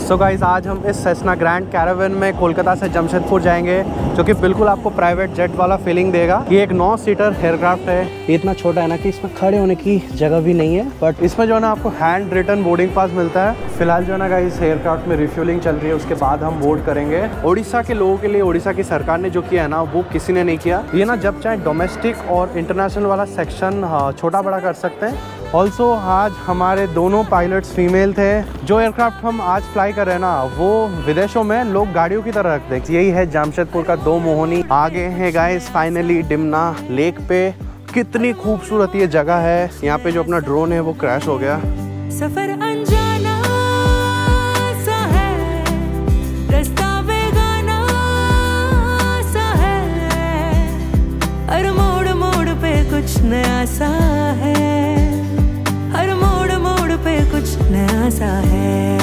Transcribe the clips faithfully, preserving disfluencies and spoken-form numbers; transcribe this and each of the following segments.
So guys, आज हम इस सेस्ना ग्रैंड कैरावन में कोलकाता से जमशेदपुर जाएंगे, जो कि बिल्कुल आपको प्राइवेट जेट वाला फीलिंग देगा। ये एक नौ सीटर एयरक्राफ्ट है। ये इतना छोटा है ना कि इसमें खड़े होने की जगह भी नहीं है, बट इसमें जो है ना आपको हैंड रिटर्न बोर्डिंग पास मिलता है। फिलहाल जो है ना गाइस एयरक्राफ्ट में रिफ्यूलिंग चल रही है, उसके बाद हम बोर्ड करेंगे। उड़ीसा के लोगों के लिए उड़ीसा की सरकार ने जो किया है ना, वो किसी ने नहीं किया। ये ना जब चाहे डोमेस्टिक और इंटरनेशनल वाला सेक्शन छोटा बड़ा कर सकते हैं। ऑल्सो आज हमारे दोनों पायलट्स फीमेल थे। जो एयरक्राफ्ट हम आज फ्लाई कर रहे हैं ना, वो विदेशों में लोग गाड़ियों की तरह रखते हैं। यही है जमशेदपुर का दो मोहनी। आगे है गाइस फाइनली डिमना लेक पे। कितनी खूबसूरत ये जगह है। यहाँ पे जो अपना ड्रोन है वो क्रैश हो गया। सफर अनजाना सा है, रास्ता बेगाना सा है, हर मोड़ मोड़ पे कुछ नया सा है, हर मोड़ मोड़ पे कुछ नया सा है।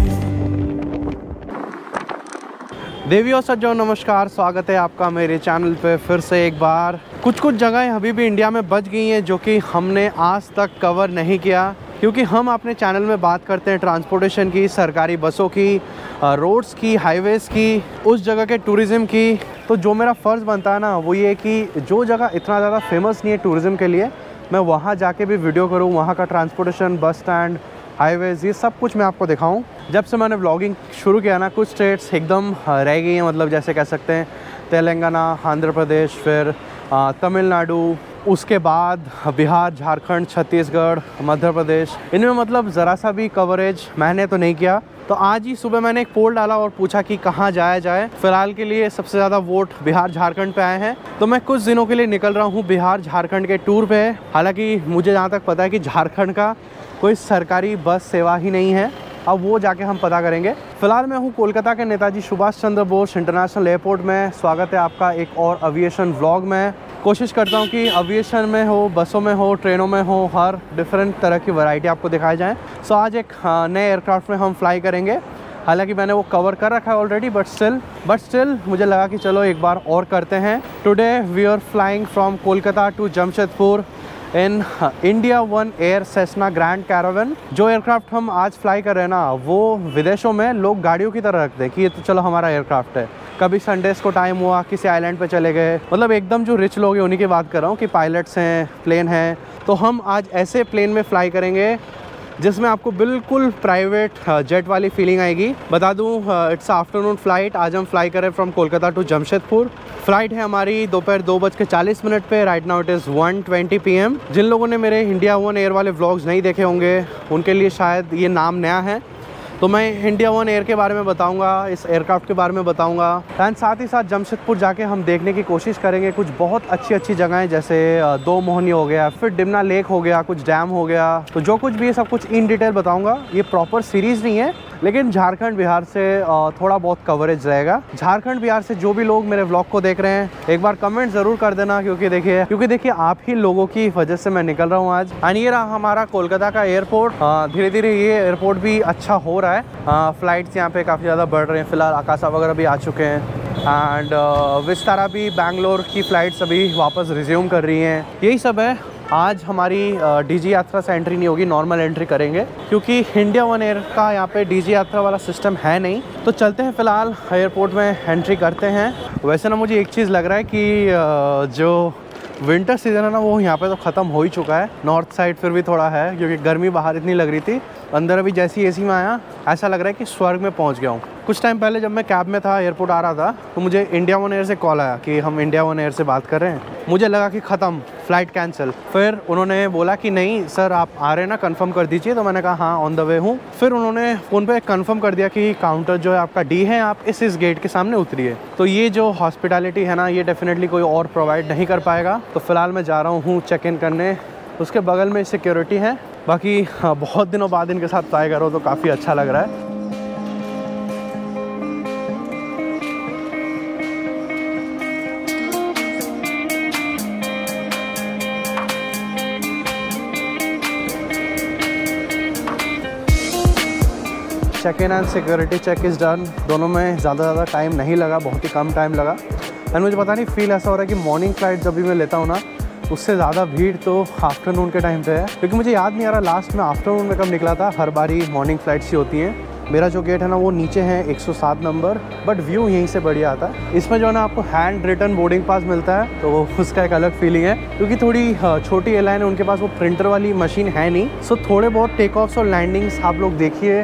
देवी और सज्जनों नमस्कार, स्वागत है आपका मेरे चैनल पे फिर से एक बार। कुछ कुछ जगहें अभी भी इंडिया में बच गई हैं जो कि हमने आज तक कवर नहीं किया, क्योंकि हम अपने चैनल में बात करते हैं ट्रांसपोर्टेशन की, सरकारी बसों की, रोड्स की, हाईवेज़ की, उस जगह के टूरिज़्म की। तो जो मेरा फ़र्ज़ बनता है ना, वो ये कि जो जगह इतना ज़्यादा फेमस नहीं है टूरिज़्म के लिए, मैं वहाँ जाके भी वीडियो करूँ, वहाँ का ट्रांसपोर्टेशन, बस स्टैंड, हाईवेज़, ये सब कुछ मैं आपको दिखाऊं। जब से मैंने व्लॉगिंग शुरू किया ना, कुछ स्टेट्स एकदम रह गई हैं, मतलब जैसे कह सकते हैं तेलंगाना, आंध्र प्रदेश, फिर तमिलनाडु, उसके बाद बिहार, झारखंड, छत्तीसगढ़, मध्य प्रदेश। इनमें मतलब ज़रा सा भी कवरेज मैंने तो नहीं किया। तो आज ही सुबह मैंने एक पोल डाला और पूछा कि कहाँ जाया जाए। फिलहाल के लिए सबसे ज़्यादा वोट बिहार झारखंड पे आए हैं, तो मैं कुछ दिनों के लिए निकल रहा हूँ बिहार झारखंड के टूर पे। हालांकि मुझे जहाँ तक पता है कि झारखंड का कोई सरकारी बस सेवा ही नहीं है। अब वो जाके हम पता करेंगे। फिलहाल मैं हूँ कोलकाता के नेताजी सुभाष चंद्र बोस इंटरनेशनल एयरपोर्ट में। स्वागत है आपका एक और एविएशन व्लॉग में। कोशिश करता हूँ कि एविएशन में हो, बसों में हो, ट्रेनों में हो, हर डिफरेंट तरह की वैरायटी आपको दिखाई जाए। सो आज एक नए एयरक्राफ्ट में हम फ्लाई करेंगे। हालांकि मैंने वो कवर कर रखा है already, but still but still मुझे लगा कि चलो एक बार और करते हैं। Today we are flying from Kolkata to Jamshedpur in India One Air Cessna Grand Caravan. जो एयरक्राफ्ट हम आज फ्लाई कर रहे हैं ना, वो विदेशों में लोग गाड़ियों की तरह रखते हैं कि ये तो चलो हमारा एयरक्राफ्ट है। कभी संडेज़ को टाइम हुआ, किसी आइलैंड पे चले गए, मतलब एकदम जो रिच लोग हैं उन्हीं की बात कर रहा हूँ कि पायलट्स हैं, प्लेन हैं। तो हम आज ऐसे प्लेन में फ़्लाई करेंगे जिसमें आपको बिल्कुल प्राइवेट जेट वाली फीलिंग आएगी। बता दूं, इट्स आफ्टरनून फ़्लाइट। आज हम फ्लाई करें from Kolkata to Jamshedpur. Flight है हमारी दोपहर दो बज के चालीस मिनट पे। Right now it is one twenty P M. जिन लोगों ने मेरे इंडिया वन एयर वाले व्लॉग्स नहीं देखे होंगे, उनके लिए शायद ये नाम नया है। तो मैं इंडिया वन एयर के बारे में बताऊंगा, इस एयरक्राफ्ट के बारे में बताऊंगा, एंड साथ ही साथ जमशेदपुर जाके हम देखने की कोशिश करेंगे कुछ बहुत अच्छी अच्छी जगहें, जैसे दो मोहनी हो गया, फिर डिमना लेक हो गया, कुछ डैम हो गया। तो जो कुछ भी है सब कुछ इन डिटेल बताऊंगा। ये प्रॉपर सीरीज़ नहीं है, लेकिन झारखंड बिहार से थोड़ा बहुत कवरेज रहेगा। झारखंड बिहार से जो भी लोग मेरे व्लॉग को देख रहे हैं, एक बार कमेंट ज़रूर कर देना, क्योंकि देखिए क्योंकि देखिए आप ही लोगों की वजह से मैं निकल रहा हूँ आज। एंड ये रहा हमारा कोलकाता का एयरपोर्ट। धीरे धीरे ये एयरपोर्ट भी अच्छा हो रहा है। फ्लाइट्स यहाँ पे काफ़ी ज़्यादा बढ़ रहे हैं। फिलहाल आकाशा वगैरह भी आ चुके हैं, एंड विस्तारा भी बैंगलोर की फ़्लाइट्स अभी वापस रिज्यूम कर रही हैं। यही सब है। आज हमारी डीजी यात्रा से एंट्री नहीं होगी, नॉर्मल एंट्री करेंगे, क्योंकि इंडिया वन एयर का यहाँ पे डीजी यात्रा वाला सिस्टम है नहीं। तो चलते हैं, फ़िलहाल एयरपोर्ट में एंट्री करते हैं। वैसे ना मुझे एक चीज़ लग रहा है कि जो विंटर सीज़न है ना, वो यहाँ पे तो ख़त्म हो ही चुका है। नॉर्थ साइड फिर भी थोड़ा है, क्योंकि गर्मी बाहर इतनी लग रही थी। अंदर अभी जैसी एसी में आया, ऐसा लग रहा है कि स्वर्ग में पहुँच गया हूँ। कुछ टाइम पहले जब मैं कैब में था, एयरपोर्ट आ रहा था, तो मुझे इंडिया वन एयर से कॉल आया कि हम इंडिया वन एयर से बात कर रहे हैं। मुझे लगा कि ख़त्म, फ़्लाइट कैंसिल। फिर उन्होंने बोला कि नहीं सर, आप आ रहे हैं ना, कंफर्म कर दीजिए। तो मैंने कहा हाँ, ऑन द वे हूँ। फिर उन्होंने फ़ोन पे कंफर्म कर दिया कि काउंटर जो है आपका डी है, आप इस इस गेट के सामने उतरिए। तो ये जो हॉस्पिटैलिटी है ना, ये डेफिनेटली कोई और प्रोवाइड नहीं कर पाएगा। तो फिलहाल मैं जा रहा हूँ चेक इन करने। उसके बगल में सिक्योरिटी है। बाकी हाँ, बहुत दिनों बाद इनके साथ ट्राई करो तो काफ़ी अच्छा लग रहा है। Check in and security check is done. दोनों में ज़्यादा ज़्यादा टाइम नहीं लगा, बहुत ही कम टाइम लगा। एंड मुझे पता नहीं, फील ऐसा हो रहा है कि मॉर्निंग फ्लाइट जब भी मैं लेता हूँ ना, उससे ज़्यादा भीड़ तो आफ्टरनून के टाइम पे है, क्योंकि मुझे याद नहीं आ रहा लास्ट में आफ्टरनून में कब निकला था। हर बारी मॉर्निंग फ्लाइट्स ही होती हैं। मेरा जो गेट है ना वो नीचे है एक सौ सात नंबर, बट व्यू यहीं से बढ़िया आता है। इसमें जो है ना आपको हैंड रिटन बोर्डिंग पास मिलता है, तो उसका एक अलग फीलिंग है, क्योंकि थोड़ी छोटी एयरलाइन है, उनके पास वो प्रिंटर वाली मशीन है नहीं। सो थोड़े बहुत टेक ऑफ्स और लैंडिंग्स आप लोग देखिए।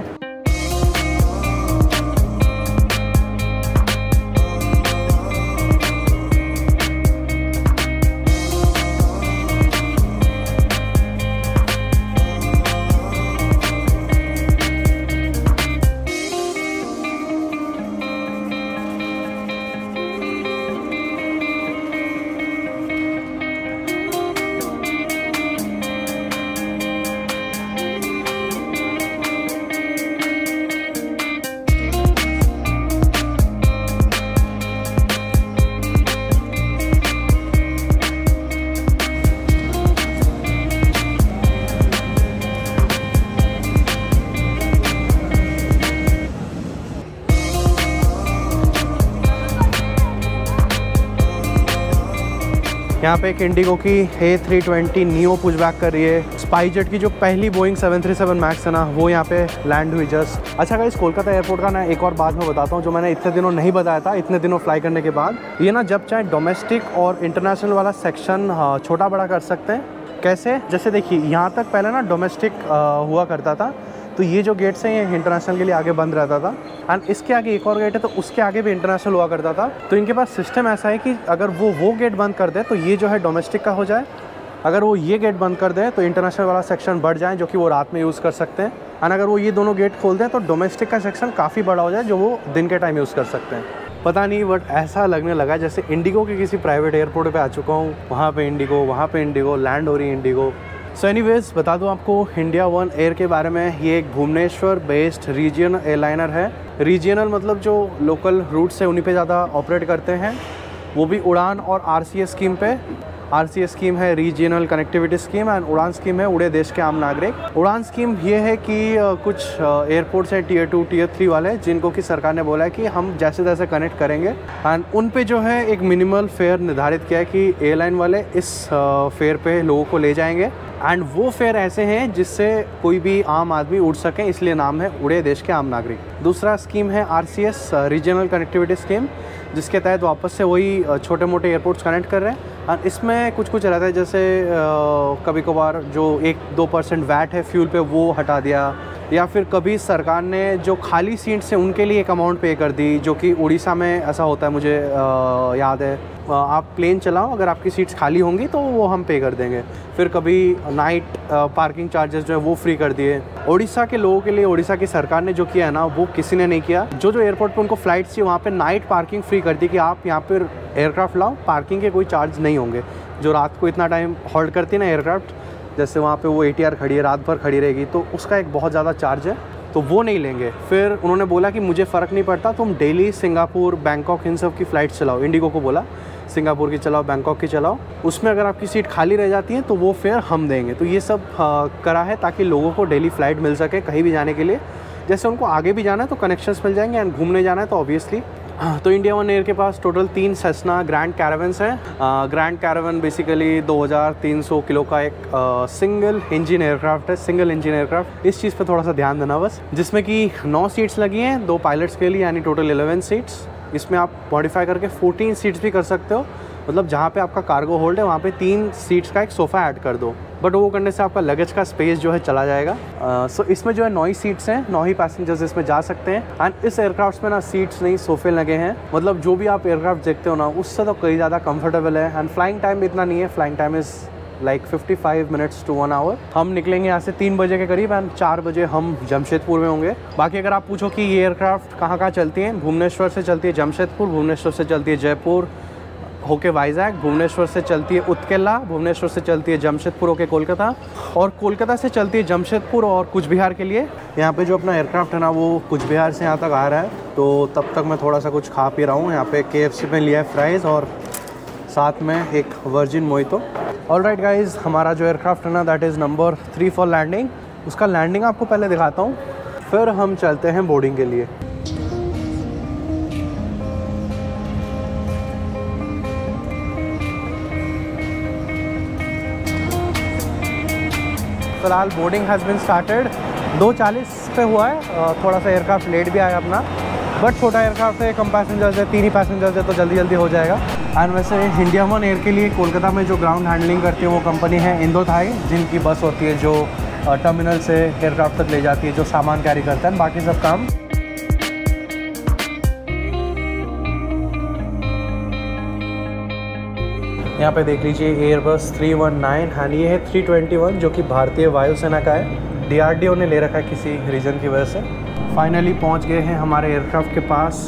यहाँ पे एक इंडिगो की A three twenty neo push back कर रही है। स्पाइसजेट की जो पहली Boeing seven thirty seven Max है ना, वो यहाँ पे लैंड हुई जस्ट। अच्छा गाइस, कोलकाता एयरपोर्ट का ना एक और बात मैं बताता हूँ जो मैंने इतने दिनों नहीं बताया था, इतने दिनों फ्लाई करने के बाद। ये ना जब चाहे डोमेस्टिक और इंटरनेशनल वाला सेक्शन छोटा बड़ा कर सकते हैं। कैसे? जैसे देखिए, यहाँ तक पहले ना डोमेस्टिक हुआ करता था, तो ये जो गेट्स हैं ये इंटरनेशनल के लिए आगे बंद रहता था, एंड इसके आगे एक और गेट है तो उसके आगे भी इंटरनेशनल हुआ करता था। तो इनके पास सिस्टम ऐसा है कि अगर वो वो गेट बंद कर दे तो ये जो है डोमेस्टिक का हो जाए, अगर वो ये गेट बंद कर दें तो इंटरनेशनल वाला सेक्शन बढ़ जाए, जो कि वो रात में यूज़ कर सकते हैं, एंड अगर वो ये दोनों गेट खोल दें तो डोमेस्टिक का सेक्शन काफ़ी बड़ा हो जाए, जो वो दिन के टाइम यूज़ कर सकते हैं। पता नहीं, बट ऐसा लगने लगा जैसे इंडिगो के किसी प्राइवेट एयरपोर्ट पे आ चुका हूँ। वहाँ पे इंडिगो, वहाँ पे इंडिगो, लैंड हो रही है इंडिगो। सो एनीवेज, बता दूँ आपको इंडिया वन एयर के बारे में। ये एक भुवनेश्वर बेस्ड रीजियन एयरलाइनर है। रीजियनल मतलब जो लोकल रूट्स है उन्हीं पे ज़्यादा ऑपरेट करते हैं, वो भी उड़ान और आरसीएस स्कीम पे। आरसीएस स्कीम है regional connectivity scheme, and Udan scheme है उड़े देश के आम नागरिक। उड़ान स्कीम ये है कि कुछ एयरपोर्ट्स हैं टियर टू टियर थ्री वाले, जिनको कि सरकार ने बोला है कि हम जैसे तैसे कनेक्ट करेंगे, एंड उन पे जो है एक मिनिमल फेयर निर्धारित किया है कि एयरलाइन वाले इस फेयर पे लोगों को ले जाएंगे, एंड वो फेयर ऐसे हैं जिससे कोई भी आम आदमी उड़ सके, इसलिए नाम है उड़े देश के आम नागरिक। दूसरा स्कीम है आरसीएस रीजनल कनेक्टिविटी स्कीम, जिसके तहत वापस से वही छोटे मोटे एयरपोर्ट्स कनेक्ट कर रहे हैं। और इसमें कुछ कुछ रहता है, जैसे कभी कभार जो एक दो परसेंट वैट है फ्यूल पे वो हटा दिया, या फिर कभी सरकार ने जो खाली सीट्स हैं उनके लिए एक अमाउंट पे कर दी, जो कि उड़ीसा में ऐसा होता है, मुझे आ, याद है। आप प्लेन चलाओ, अगर आपकी सीट्स खाली होंगी तो वो हम पे कर देंगे। फिर कभी नाइट पार्किंग चार्जेस जो है वो फ्री कर दिए। उड़ीसा के लोगों के लिए उड़ीसा की सरकार ने जो किया है ना, वो किसी ने नहीं किया। जो जो एयरपोर्ट पे उनको फ्लाइट्स थी वहाँ पे नाइट पार्किंग फ्री कर दी कि आप यहाँ पर एयरक्राफ्ट लाओ, पार्किंग के कोई चार्ज नहीं होंगे। जो रात को इतना टाइम होल्ड करती है ना एयरक्राफ्ट, जैसे वहाँ पे वो एटीआर खड़ी है, रात भर खड़ी रहेगी, तो उसका एक बहुत ज़्यादा चार्ज है, तो वो नहीं लेंगे। फिर उन्होंने बोला कि मुझे फ़र्क नहीं पड़ता, तुम दिल्ली, सिंगापुर, बैंकॉक, इन सब की फ़्लाइट चलाओ। इंडिगो को बोला सिंगापुर की चलाओ, बैंकॉक की चलाओ, उसमें अगर आपकी सीट खाली रह जाती है तो वो फेयर हम देंगे। तो ये सब आ, करा है ताकि लोगों को डेली फ़्लाइट मिल सके कहीं भी जाने के लिए। जैसे उनको आगे भी जाना है तो कनेक्शंस मिल जाएंगे, एंड घूमने जाना है तो ऑब्वियसली। तो इंडिया वन एयर के पास टोटल तीन सेस्ना ग्रैंड कैरावन्स हैं। ग्रैंड कैरावन बेसिकली दो हज़ार तीन सौ किलो का एक आ, सिंगल इंजन एयरक्राफ्ट है, सिंगल इंजन एयरक्राफ्ट। इस चीज़ पे थोड़ा सा ध्यान देना बस, जिसमें कि नौ सीट्स लगी हैं, दो पायलट्स के लिए, यानी टोटल इलेवन सीट्स। इसमें आप मॉडिफाई करके फोर्टीन सीट्स भी कर सकते हो, मतलब जहाँ पे आपका कार्गो होल्ड है वहाँ पे तीन सीट्स का एक सोफ़ा ऐड कर दो, बट वो करने से आपका लगेज का स्पेस जो है चला जाएगा। सो uh, so इसमें जो है नौ ही सीट्स हैं, नौ ही पैसेंजर्स इसमें जा सकते हैं। एंड इस एयरक्राफ्ट में ना सीट्स नहीं सोफे लगे हैं, मतलब जो भी आप एयरक्राफ्ट देखते हो ना उससे तो कई ज़्यादा कंफर्टेबल है। एंड फ्लाइंग टाइम भी इतना नहीं है, flying time is like fifty five minutes to one hour. हम निकलेंगे यहाँ से तीन बजे के करीब, एंड चार बजे हम जमशेदपुर में होंगे। बाकी अगर आप पूछो कि ये एयरक्राफ्ट कहाँ कहाँ चलती हैं, भुवनेश्वर से चलती है जमशेदपुर, भुवनेश्वर से चलती है जयपुर होके वाइजैक, भुवनेश्वर से चलती है उत्केला, भुवनेश्वर से चलती है जमशेदपुर होके कोलकाता, और कोलकाता से चलती है जमशेदपुर और कुछ बिहार के लिए। यहाँ पे जो अपना एयरक्राफ्ट है ना वो कुछ बिहार से यहाँ तक आ रहा है, तो तब तक मैं थोड़ा सा कुछ खा पी रहा हूँ। यहाँ पे केएफसी में लिया है फ्राइज़ और साथ में एक वर्जिन मोहितो। ऑलराइट गाइज, हमारा जो एयरक्राफ्ट है ना that is number three for landing. उसका लैंडिंग आपको पहले दिखाता हूँ, फिर हम चलते हैं बोर्डिंग के लिए। फिलहाल बोर्डिंग हैज़ बीन स्टार्टेड। दो चालीस पे हुआ है, थोड़ा सा एयरक्राफ्ट लेट भी आया अपना, बट छोटा एयरक्राफ्ट है, कम पैसेंजर्स है, तीन ही पैसेंजर्स है तो जल्दी जल्दी हो जाएगा। एंड वैसे इंडिया वन एयर के लिए कोलकाता में जो ग्राउंड हैंडलिंग करती है वो कंपनी है इंडो थाई, जिनकी बस होती है जो टर्मिनल से एयरक्राफ्ट तक ले जाती है, जो सामान कैरी करता है, बाकी सब काम यहाँ पे देख लीजिए Airbus three one nine and ये है थ्री ट्वेंटी वन जो कि भारतीय वायुसेना का है, डी आर डी ओ ने ले रखा है किसी रीज़न की वजह से। फाइनली पहुँच गए हैं हमारे एयरक्राफ्ट के पास।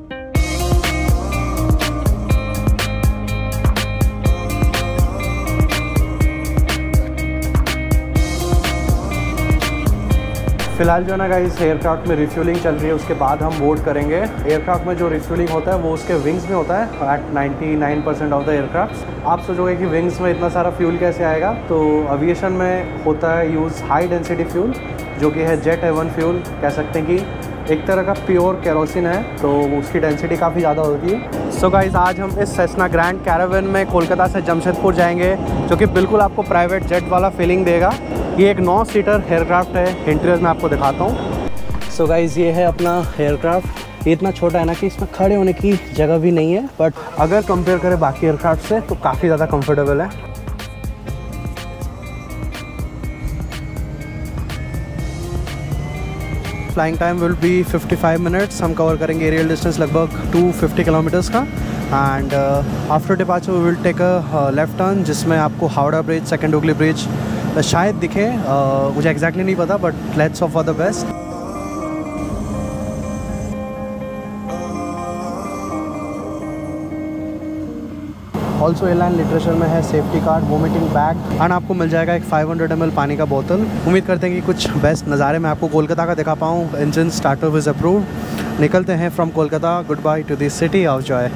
फिलहाल जो है ना गाइस एयरक्राफ्ट में रिफ्यूलिंग चल रही है, उसके बाद हम बोर्ड करेंगे। एयरक्राफ्ट में जो रिफ्यूलिंग होता है वो उसके विंग्स में होता है at ninety nine percent of the aircraft. आप सोचोगे कि विंग्स में इतना सारा फ्यूल कैसे आएगा, तो एविएशन में होता है यूज़ हाई डेंसिटी फ्यूल जो कि है जेट एवन फ्यूल, कह सकते हैं कि एक तरह का प्योर केरोसिन है, तो उसकी डेंसिटी काफ़ी ज़्यादा होती है। सो गाइस आज हम इस सेस्ना ग्रैंड कैरावन में कोलकाता से जमशेदपुर जाएंगे, जो कि बिल्कुल आपको प्राइवेट जेट वाला फीलिंग देगा। ये एक नौ सीटर एयरक्राफ्ट है, इंटीरियर में आपको दिखाता हूँ। सो गाइस ये है अपना एयरक्राफ्ट, ये इतना छोटा है ना कि इसमें खड़े होने की जगह भी नहीं है, बट अगर कंपेयर करें बाकी एयरक्राफ्ट से तो काफ़ी ज़्यादा कंफर्टेबल है। Flying time will be fifty five minutes. हम कवर करेंगे एरियल डिस्टेंस लगभग टू फिफ्टी किलोमीटर्स का। And after departure we will take a left turn, जिसमें आपको Howrah bridge, second Hooghly bridge शायद दिखे, uh, मुझे एग्जैक्टली नहीं पता, but let's hope for the best. Also airline literature में है safety card, vomiting bag and आपको मिल जाएगा एक फाइव हंड्रेड एम एल पानी का बोतल। उम्मीद करते हैं कि कुछ बेस्ट नज़ारे मैं आपको कोलकाता का दिखा पाऊँ। Engine starter is approve. निकलते हैं from Kolkata. Good bye to the city of joy.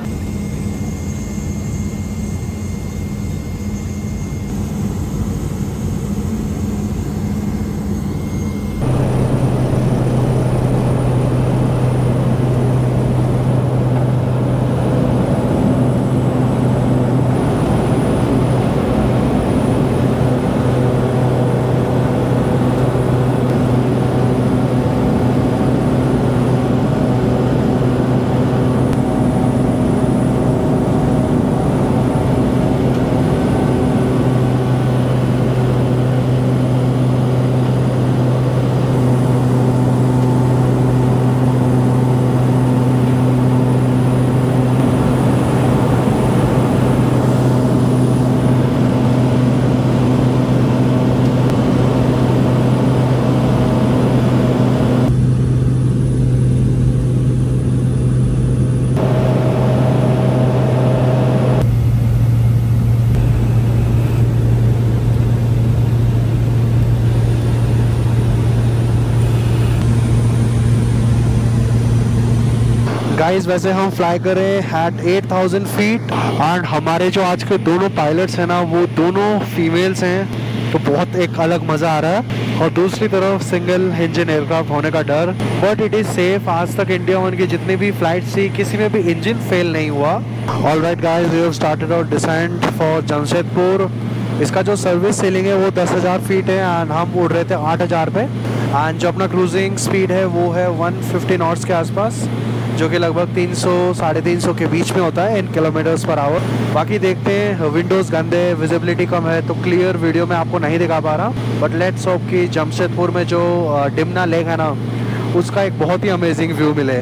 Guys वैसे हम फ्लाई करें at eight thousand feet and हमारे जो आज के दोनों पायलट्स हैं ना वो दोनों फीमेल्स हैं, तो बहुत एक अलग मज़ा आ रहा है। और दूसरी तरफ सिंगल इंजन एयरक्राफ्ट होने का डर, बट इट इज़ सेफ। आज तक इंडिया वन की जितनी भी फ्लाइट्स थी किसी में भी इंजन फेल नहीं हुआ। Alright guys we have started our descent for Jamshedpur. इसका जो सर्विस सीलिंग है वो दस हज़ार फीट है एंड हम उड़ रहे थे आठ हज़ार पे। एंड जो अपना क्रूजिंग स्पीड है वो है वन फिफ्टी नॉट्स के आसपास, जो कि लगभग तीन सौ साढ़े तीन सौ के बीच में होता है इन किलोमीटर्स पर आवर। बाकी देखते हैं, विंडोज़ गंदे, विजिबिलिटी कम है, तो क्लियर वीडियो में आपको नहीं दिखा पा रहा। बट लेट्स होप कि जमशेदपुर में जो डिमना लेक है ना उसका एक बहुत ही अमेजिंग व्यू मिले।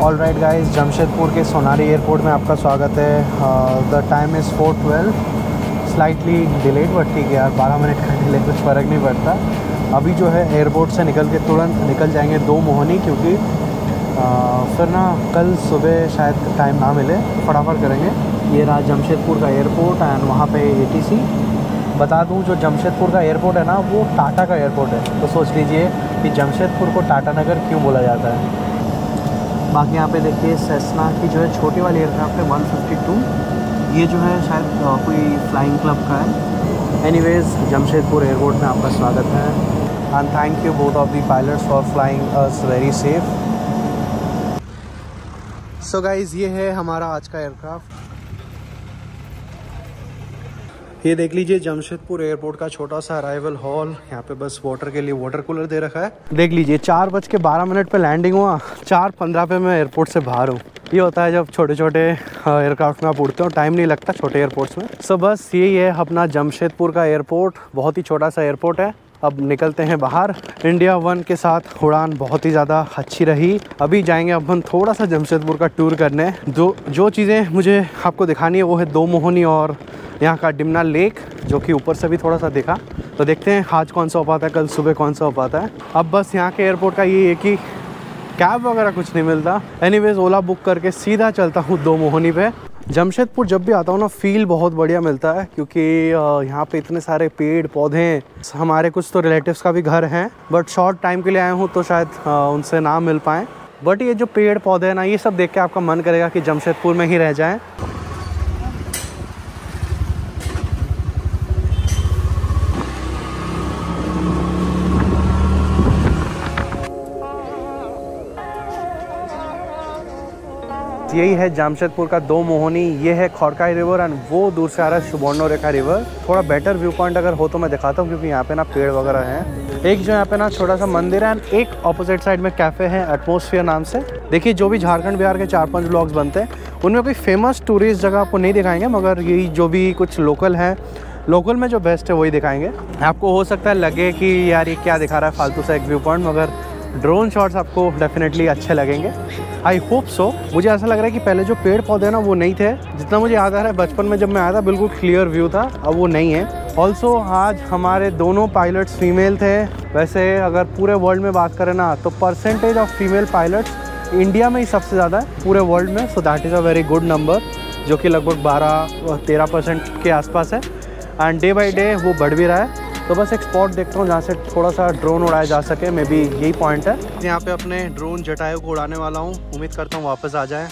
ऑल राइट गाइज, जमशेदपुर के सोनारी एयरपोर्ट में आपका स्वागत है। The time is four twelve, slightly delayed, but ठीक है यार, बारह मिनट का डिले कुछ फ़र्क नहीं पड़ता। अभी जो है एयरपोर्ट से निकल के तुरंत निकल जाएंगे दो मोहनी, क्योंकि uh, फिर ना कल सुबह शायद टाइम ना मिले, फटाफट करेंगे। ये रहा जमशेदपुर का एयरपोर्ट एंड वहाँ पे एटीसी। बता दूँ, जो जमशेदपुर का एयरपोर्ट है ना, वो टाटा का एयरपोर्ट है, तो सोच लीजिए कि जमशेदपुर को टाटा नगर क्यों बोला जाता है। बाकी यहाँ पे देखिए सेस्ना की जो है छोटी वाली एयरक्राफ्ट है वन फिफ्टी टू, ये जो है शायद कोई फ्लाइंग क्लब का है। एनीवेज, जमशेदपुर एयरपोर्ट में आपका स्वागत है and thank you both of the pilots for flying us very safe. So guys, ये है हमारा आज का एयरक्राफ्ट। ये देख लीजिए जमशेदपुर एयरपोर्ट का छोटा सा अराइवल हॉल। यहाँ पे बस वाटर के लिए वाटर कूलर दे रखा है। देख लीजिए, चार बज के बारह मिनट पे लैंडिंग हुआ, चार पंद्रह पे मैं एयरपोर्ट से बाहर हूँ। ये होता है जब छोटे छोटे एयरक्राफ्ट में आप उड़ते हो, टाइम नहीं लगता छोटे एयरपोर्ट्स में। सो बस यही है अपना जमशेदपुर का एयरपोर्ट, बहुत ही छोटा सा एयरपोर्ट है। अब निकलते हैं बाहर। इंडिया वन के साथ उड़ान बहुत ही ज़्यादा अच्छी रही। अभी जाएंगे अब हम थोड़ा सा जमशेदपुर का टूर करने। दो जो चीज़ें मुझे आपको दिखानी है वो है दो मोहनी और यहाँ का डिमना लेक, जो कि ऊपर से भी थोड़ा सा दिखा। तो देखते हैं आज कौन सा हो पाता है, कल सुबह कौन सा हो पाता है। अब बस यहाँ के एयरपोर्ट का ये है कि कैब वगैरह कुछ नहीं मिलता। एनीवेज, ओला बुक करके सीधा चलता हूँ दो मोहनी पे। जमशेदपुर जब भी आता हूँ ना, फील बहुत बढ़िया मिलता है, क्योंकि यहाँ पे इतने सारे पेड़ पौधे हैं। हमारे कुछ तो रिलेटिव्स का भी घर है, बट शॉर्ट टाइम के लिए आए हूँ तो शायद उनसे ना मिल पाएँ। बट ये जो पेड़ पौधे हैं ना, ये सब देख के आपका मन करेगा कि जमशेदपुर में ही रह जाएँ। यही है जमशेदपुर का दो मोहनी। ये है खौरकाई रिवर एंड वो दूर से आ रहा है सुवर्णरेखा रिवर। थोड़ा बेटर व्यू पॉइंट अगर हो तो मैं दिखाता हूँ, क्योंकि यहाँ पे ना पेड़ वगैरह हैं। एक जो यहाँ पे ना छोटा सा मंदिर है एंड एक ऑपोजिट साइड में कैफ़े है एटमॉस्फेयर नाम से। देखिए, जो भी झारखंड बिहार के चार पांच ब्लॉग्स बनते हैं उनमें कोई फेमस टूरिस्ट जगह आपको नहीं दिखाएंगे, मगर यही जो भी कुछ लोकल है, लोकल में जो बेस्ट है वही दिखाएंगे। आपको हो सकता है लगे कि यार ये क्या दिखा रहा है फालतू सा एक व्यू पॉइंट, मगर ड्रोन शॉट्स आपको डेफिनेटली अच्छे लगेंगे। I hope so. मुझे ऐसा लग रहा है कि पहले जो पेड़ पौधे ना वो नहीं थे। जितना मुझे याद आ रहा है, बचपन में जब मैं आया था बिल्कुल क्लियर व्यू था, अब वो नहीं है। ऑल्सो आज हमारे दोनों पायलट्स फीमेल थे। वैसे अगर पूरे वर्ल्ड में बात करें ना, तो percentage of female pilots India में ही सबसे ज़्यादा है पूरे वर्ल्ड में। So that is a very good number, जो कि लगभग बारह तेरह परसेंट के आसपास है एंड डे बाई डे वो बढ़ भी रहा है। तो बस एक स्पॉट देखता हूँ जहाँ से थोड़ा सा ड्रोन उड़ाया जा सके, मे बी यही पॉइंट है। यहाँ पे अपने ड्रोन जटायु को उड़ाने वाला हूँ, उम्मीद करता हूँ वापस आ जाए।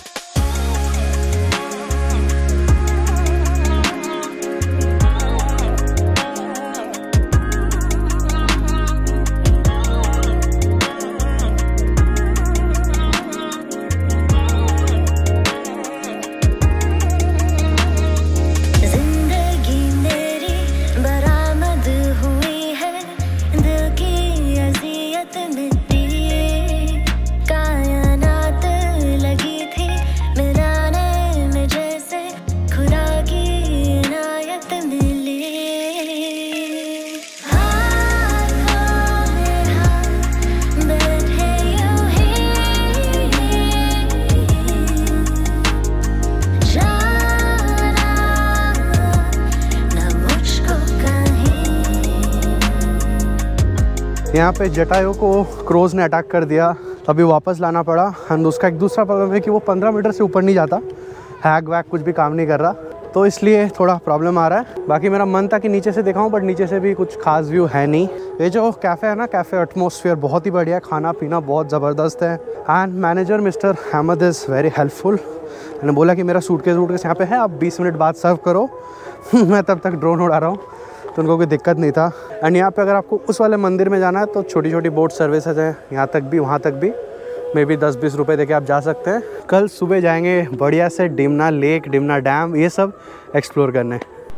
यहाँ पे जटायु को क्रोज ने अटैक कर दिया, अभी वापस लाना पड़ा। एंड उसका एक दूसरा प्रॉब्लम है कि वो पंद्रह मीटर से ऊपर नहीं जाता, हैग वैग कुछ भी काम नहीं कर रहा, तो इसलिए थोड़ा प्रॉब्लम आ रहा है। बाकी मेरा मन था कि नीचे से दिखाऊं, बट नीचे से भी कुछ खास व्यू है नहीं। ये जो कैफ़े है ना, कैफ़े एटमॉस्फेयर बहुत ही बढ़िया है, खाना पीना बहुत ज़बरदस्त है and manager mister Ahmed is very helpful. मैंने बोला कि मेरा सूटकेस वूटकेस यहाँ पे है, आप बीस मिनट बाद सर्व करो मैं तब तक ड्रोन उड़ा रहा हूँ, तो उनको कोई दिक्कत नहीं था। एंड यहाँ पे अगर आपको उस वाले मंदिर में जाना है तो छोटी छोटी बोट सर्विसेज हैं, यहाँ तक भी वहाँ तक भी मे बी दस बीस रुपए देके आप जा सकते हैं। कल सुबह जाएंगे बढ़िया से डिमना लेक, डिमना डैम, ये सब एक्सप्लोर करने।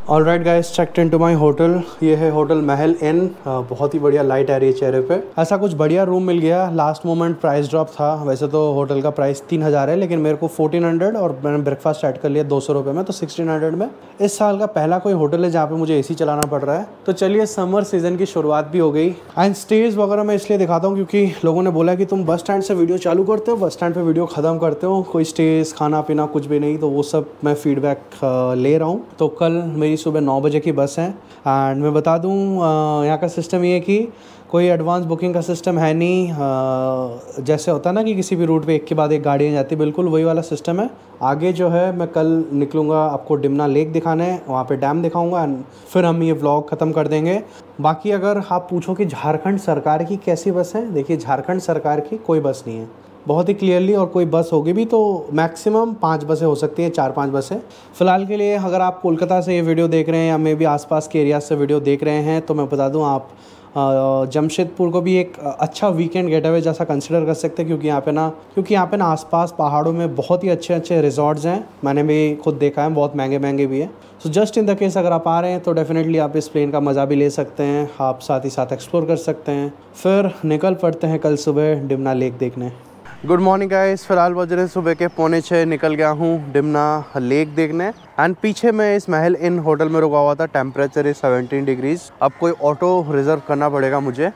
Alright guys, checked into my hotel. ये है होटल महल इन। बहुत ही बढ़िया लाइट आ रही है चेहरे पे। ऐसा कुछ बढ़िया रूम मिल गया। लास्ट मोमेंट प्राइस ड्रॉप था। वैसे तो होटल का प्राइस तीन हज़ार है, लेकिन मेरे को फोर्टीन हंड्रेड और मैंने ब्रेकफास्ट ऐड कर लिया दो सौ रुपये में, तो सिक्सटीन हंड्रेड में इस साल का पहला कोई होटल है जहाँ पे मुझे एसी चलाना पड़ रहा है। तो चलिए, समर सीजन की शुरुआत भी हो गई। एंड स्टेज वगैरह मैं इसलिए दिखाता हूँ क्योंकि लोगों ने बोला कि तुम बस स्टैंड से वीडियो चालू करते हो, बस स्टैंड पर वीडियो ख़त्म करते हो, कोई स्टेज खाना पीना कुछ भी नहीं। तो वो सब मैं फीडबैक ले रहा हूँ। तो कल मेरी सुबह नौ बजे की बस है। एंड मैं बता दूं, यहाँ का सिस्टम ये है कि कोई एडवांस बुकिंग का सिस्टम है नहीं। आ, जैसे होता है ना कि किसी भी रूट पे एक के बाद एक गाड़ियाँ जाती, बिल्कुल वही वाला सिस्टम है। आगे जो है मैं कल निकलूँगा आपको डिमना लेक दिखाने, वहाँ पे डैम दिखाऊंगा एंड फिर हम ये व्लॉग ख़त्म कर देंगे। बाकी अगर आप पूछो कि झारखंड सरकार की कैसी बस है, देखिए झारखंड सरकार की कोई बस नहीं है, बहुत ही क्लियरली। और कोई बस होगी भी तो मैक्सिमम पाँच बसें हो सकती हैं, चार पांच बसें। फ़िलहाल के लिए अगर आप कोलकाता से ये वीडियो देख रहे हैं या मे भी आसपास के एरिया से वीडियो देख रहे हैं, तो मैं बता दूं आप जमशेदपुर को भी एक अच्छा वीकेंड गेटअवे जैसा कंसिडर कर सकते हैं, क्योंकि यहाँ पे ना क्योंकि यहाँ पे ना आसपास पहाड़ों में बहुत ही अच्छे अच्छे रिजॉर्ट्स हैं। मैंने भी खुद देखा है, बहुत महंगे महंगे भी हैं। So just in the case अगर आप आ रहे हैं तो डेफिनेटली आप इस प्लेन का मज़ा भी ले सकते हैं, आप साथ ही साथ एक्सप्लोर कर सकते हैं। फिर निकल पड़ते हैं कल सुबह डिमना लेक देखने। गुड मॉर्निंग गाइस, फिलहाल बज रहे सुबह के पौने छः। निकल गया हूँ डिमना लेक देखने। एंड पीछे मैं इस महल इन होटल में रुका हुआ था। Temperature is seventeen degrees. अब कोई ऑटो रिजर्व करना पड़ेगा मुझे।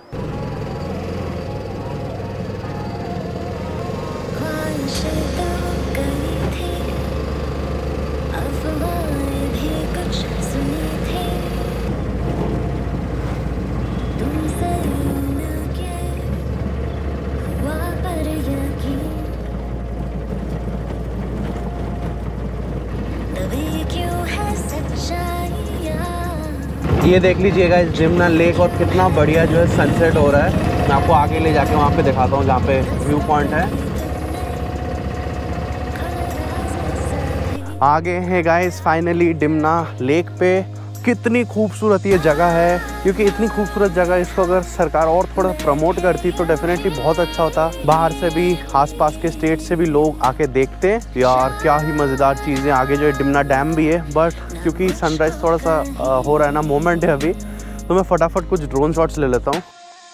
ये देख लीजिएगा इस डिमना लेक और कितना बढ़िया जो है सनसेट हो रहा है। मैं आपको आगे ले जाके वहाँ पे दिखाता हूँ जहाँ पे व्यू पॉइंट है। आगे है गाइस फाइनली डिमना लेक पे। कितनी खूबसूरत ये जगह है, क्योंकि इतनी खूबसूरत जगह, इसको अगर सरकार और थोड़ा प्रमोट करती तो डेफिनेटली बहुत अच्छा होता। बाहर से भी, आसपास के स्टेट से भी लोग आके देखते यार, क्या ही मज़ेदार चीज़ें। आगे जो है डिमना डैम भी है, बट क्योंकि सनराइज़ थोड़ा सा आ, हो रहा है ना, मोमेंट है अभी, तो मैं फटाफट कुछ ड्रोन शॉट्स ले लेता हूँ।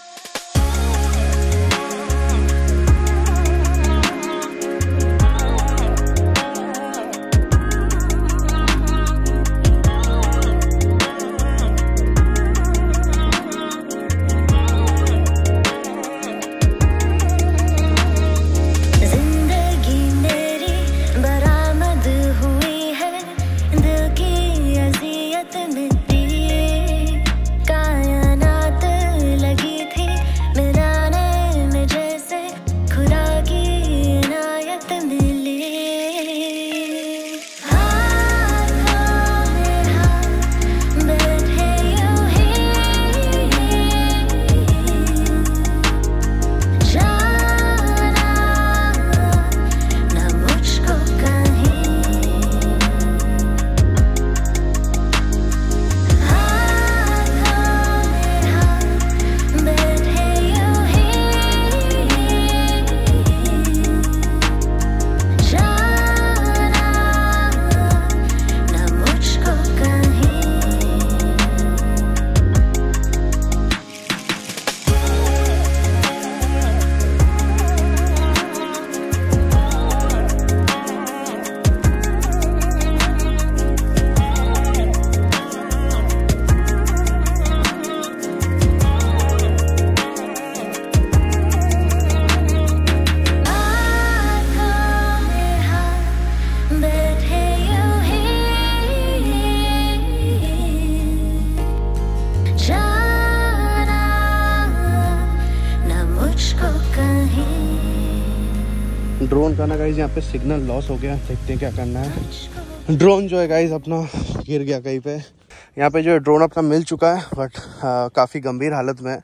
ड्रोन का ना गाइज यहाँ पे सिग्नल लॉस हो गया, देखते हैं क्या करना है। ड्रोन जो है गाइज अपना गिर गया कहीं पे। यहाँ पे जो है ड्रोन अपना मिल चुका है, बट काफ़ी गंभीर हालत में,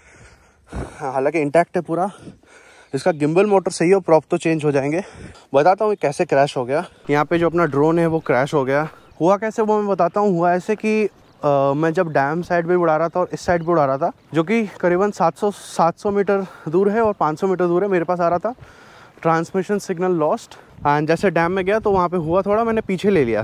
हालांकि इंटैक्ट है पूरा। इसका गिम्बल मोटर सही हो, प्रॉप तो चेंज हो जाएंगे। बताता हूँ कैसे क्रैश हो गया। यहाँ पे जो अपना ड्रोन है वो क्रैश हो गया। हुआ कैसे वो मैं बताता हूँ। हुआ ऐसे कि Uh, मैं जब डैम साइड पे उड़ा रहा था और इस साइड पे उड़ा रहा था, जो कि करीबन सात सौ मीटर दूर है और पाँच सौ मीटर दूर है, मेरे पास आ रहा था। ट्रांसमिशन सिग्नल लॉस्ट एंड जैसे डैम में गया तो वहाँ पे हुआ थोड़ा, मैंने पीछे ले लिया।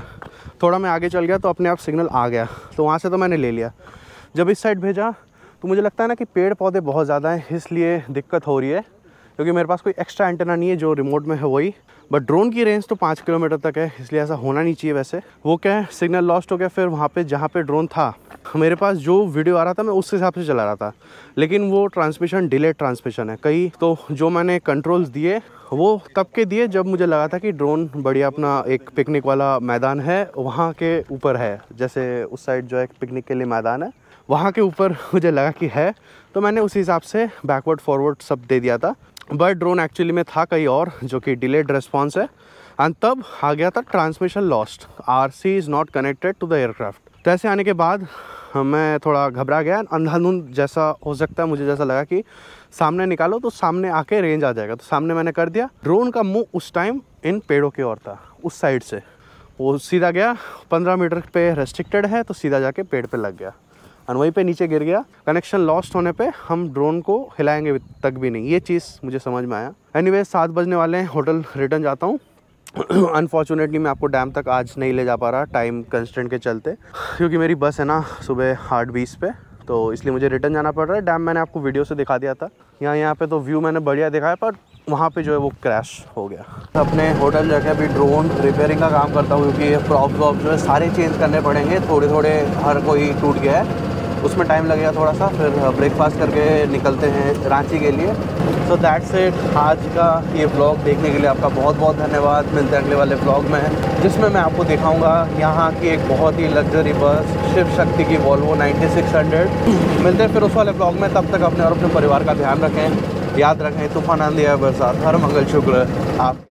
थोड़ा मैं आगे चल गया तो अपने आप सिग्नल आ गया, तो वहाँ से तो मैंने ले लिया। जब इस साइड भेजा तो मुझे लगता है ना कि पेड़ पौधे बहुत ज़्यादा हैं, इसलिए दिक्कत हो रही है, क्योंकि मेरे पास कोई एक्स्ट्रा एंटेना नहीं है, जो रिमोट में है वही। बट ड्रोन की रेंज तो पाँच किलोमीटर तक है, इसलिए ऐसा होना नहीं चाहिए। वैसे वो क्या है, सिग्नल लॉस्ट हो गया। फिर वहाँ पे जहाँ पे ड्रोन था, मेरे पास जो वीडियो आ रहा था मैं उस हिसाब से चला रहा था, लेकिन वो ट्रांसमिशन डिले ट्रांसमिशन है कई। तो जो मैंने कंट्रोल्स दिए वो तब के दिए जब मुझे लगा था कि ड्रोन बढ़िया अपना एक पिकनिक वाला मैदान है वहाँ के ऊपर है, जैसे उस साइड जो है पिकनिक के लिए मैदान है वहाँ के ऊपर मुझे लगा कि है, तो मैंने उस हिसाब से बैकवर्ड फॉरवर्ड सब दे दिया था। बट ड्रोन एक्चुअली में था कहीं और, जो कि डिलेड रिस्पॉन्स है, एंड तब आ गया था transmission lost, R C is not connected to the aircraft. तो ऐसे आने के बाद मैं थोड़ा घबरा गया, अंधाधुंध जैसा हो सकता है, मुझे जैसा लगा कि सामने निकालो तो सामने आके रेंज आ जाएगा, तो सामने मैंने कर दिया। ड्रोन का मुंह उस टाइम इन पेड़ों की ओर था, उस साइड से वो सीधा गया, पंद्रह मीटर पे रेस्ट्रिक्टेड है तो सीधा जाके पेड़ पे लग गया और वहीं पे नीचे गिर गया। कनेक्शन लॉस्ट होने पे हम ड्रोन को हिलाएंगे तक भी नहीं, ये चीज़ मुझे समझ में आया। एनीवेज सात बजने वाले हैं, होटल रिटर्न जाता हूँ। अनफॉर्चुनेटली मैं आपको डैम तक आज नहीं ले जा पा रहा टाइम कंस्ट्रेंट के चलते, क्योंकि मेरी बस है ना सुबह आठ बीस पे, तो इसलिए मुझे रिटर्न जाना पड़ रहा है। डैम मैंने आपको वीडियो से दिखा दिया था, यहाँ यहाँ पे तो व्यू मैंने बढ़िया दिखाया, पर वहाँ पे जो है वो क्रैश हो गया। अपने होटल जाके अभी ड्रोन रिपेयरिंग का काम करता हूँ, क्योंकि ये प्रॉप्स वॉप जो है सारे चेंज करने पड़ेंगे, थोड़े थोड़े हर कोई टूट गया है, उसमें टाइम लगेगा थोड़ा सा। फिर ब्रेकफास्ट करके निकलते हैं रांची के लिए। सो दैट्स इट, आज का ये ब्लॉग देखने के लिए आपका बहुत बहुत धन्यवाद। मिलते हैं अगले वाले ब्लॉग में, जिसमें मैं आपको दिखाऊंगा यहाँ की एक बहुत ही लग्जरी बस शिव शक्ति की वॉल्वो नाइन्टी सिक्स हंड्रेड। मिलते हैं फिर उस वाले ब्लॉग में, तब तक अपने और अपने परिवार का ध्यान रखें, याद रखें तूफान आंधी है बरसात, हर मंगल शुक्र आप